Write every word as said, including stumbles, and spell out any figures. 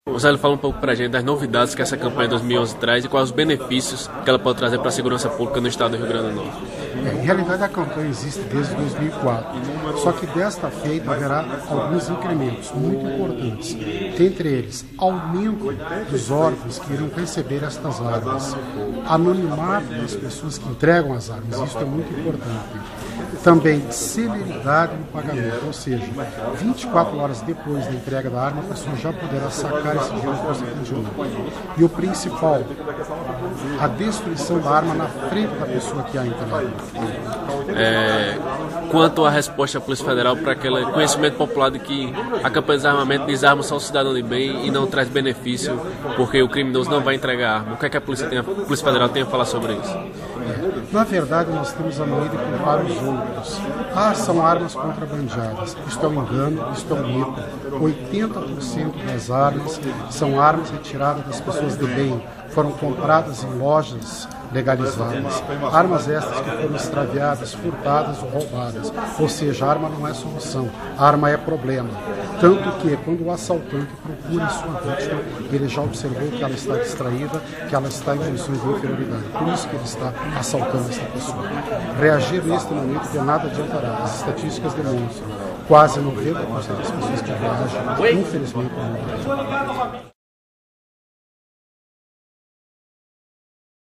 Gonçalo, fala um pouco pra gente das novidades que essa campanha dois mil e onze traz e quais os benefícios que ela pode trazer para a segurança pública no estado do Rio Grande do Norte. É, em realidade, a campanha existe desde dois mil e quatro, só que desta feita haverá alguns incrementos muito importantes, dentre eles, aumento dos órgãos que irão receber estas armas, anonimato das pessoas que entregam as armas, isso é muito importante. Também celeridade no pagamento, ou seja, vinte e quatro horas depois da entrega da arma, a pessoa já poderá sacar esse dinheiro que você pediu. E o principal, a destruição da arma na frente da pessoa que a entrega. É, quanto à resposta da Polícia Federal para aquele conhecimento popular de que a campanha de desarmamento desarma só o cidadão de bem e não traz benefício porque o criminoso não vai entregar arma, o que é que a Polícia, tem, a Polícia Federal tem a falar sobre isso? É, na verdade, nós temos a mania de culpar os outros. Ah, são armas contrabandeadas. Isto é um engano, isto é um mito. oitenta por cento das armas são armas retiradas das pessoas de bem, foram compradas em lojas legalizadas. Armas estas que foram extraviadas, furtadas ou roubadas. Ou seja, a arma não é solução, a arma é problema. Tanto que quando o assaltante procura sua vítima, ele já observou que ela está distraída, que ela está em condições de inferioridade. Por isso que ele está assaltando essa pessoa. Reagir neste momento de nada adiantará. As estatísticas demonstram quase noventa por cento das pessoas que reagem, infelizmente, não reagem.